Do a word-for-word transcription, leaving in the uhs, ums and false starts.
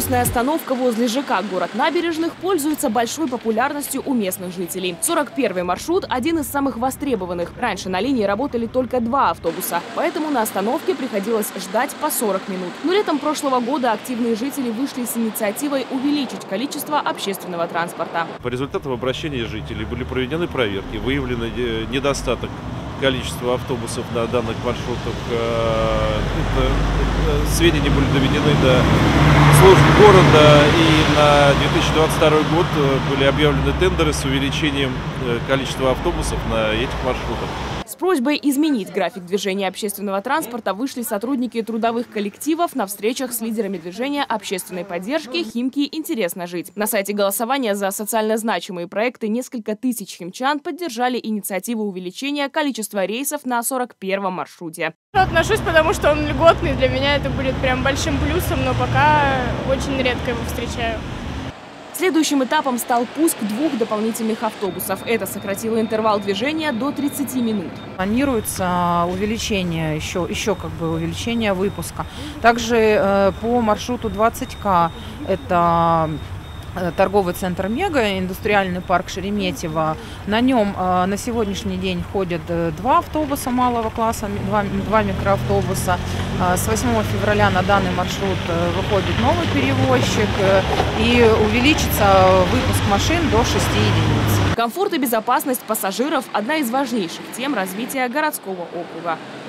Автобусная остановка возле ЖК «Город Набережных» пользуется большой популярностью у местных жителей. сорок первый маршрут – один из самых востребованных. Раньше на линии работали только два автобуса, поэтому на остановке приходилось ждать по сорок минут. Но летом прошлого года активные жители вышли с инициативой увеличить количество общественного транспорта. По результатам обращения жителей были проведены проверки, выявлены недостаток количества автобусов на данных маршрутах. Сведения были доведены до служб города, и на две тысячи двадцать второй год были объявлены тендеры с увеличением количества автобусов на этих маршрутах. С просьбой изменить график движения общественного транспорта вышли сотрудники трудовых коллективов на встречах с лидерами движения общественной поддержки «Химки. Интересно жить». На сайте голосования за социально значимые проекты несколько тысяч химчан поддержали инициативу увеличения количества рейсов на сорок первом маршруте. Отношусь, потому что он льготный. Для меня это будет прям большим плюсом, но пока очень редко его встречаю. Следующим этапом стал пуск двух дополнительных автобусов. Это сократило интервал движения до тридцати минут. Планируется увеличение, еще, еще как бы увеличение выпуска. Также э, по маршруту двадцать К, это торговый центр «Мега», индустриальный парк Шереметьево. На нем э, на сегодняшний день ходят два автобуса малого класса, два, два микроавтобуса. Э, с восьмого февраля на данный маршрут э, выходит новый перевозчик э, и увеличится выпуск машин до шести единиц. Комфорт и безопасность пассажиров – одна из важнейших тем развития городского округа.